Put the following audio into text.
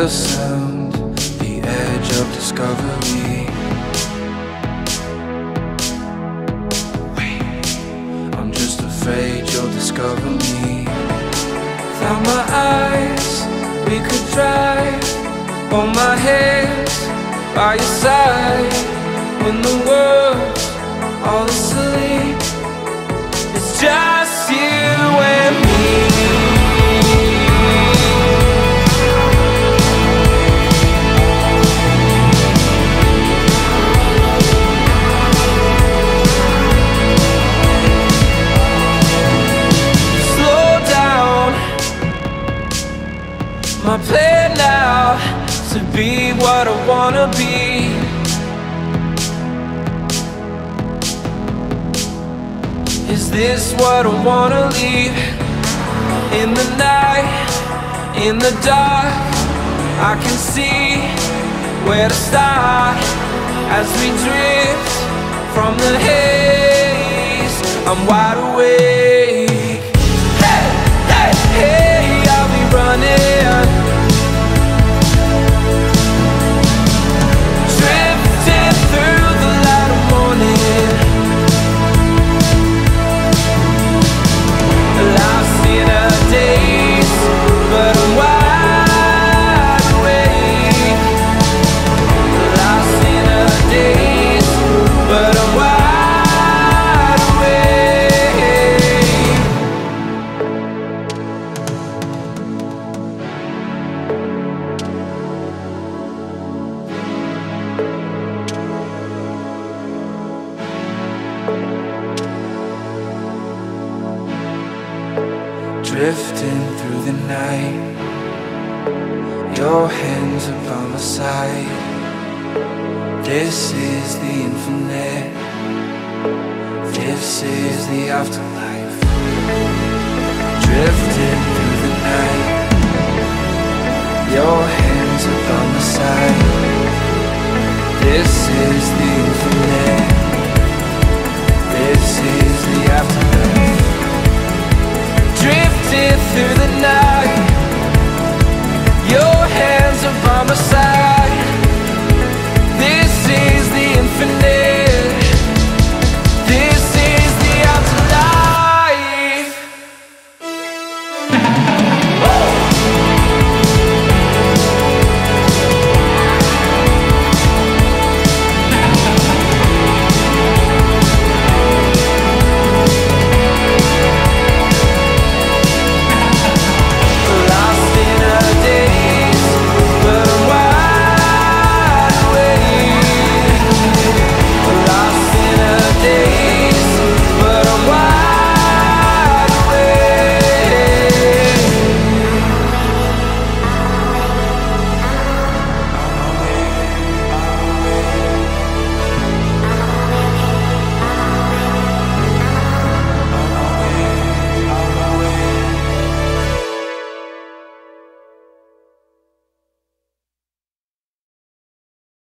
the sound, the edge of discovery. I'm just afraid you'll discover me. Without my eyes, we could drive. Hold my hands by your side. When the world's all asleep, it's just you and me. My plan now to be what I wanna be. Is this what I wanna leave? In the night, in the dark, I can see where to start. As we drift from the haze, I'm wide awake. Hey, hey, hey, I'll be running, drifting through the light of morning, lost in our days, but I'm wide awake. Lost in our days, but I'm wide awake. Drifting through the night, your hands upon my side. This is the infinite, this is the afterlife. Drifting through the night, your hands upon my side. This is the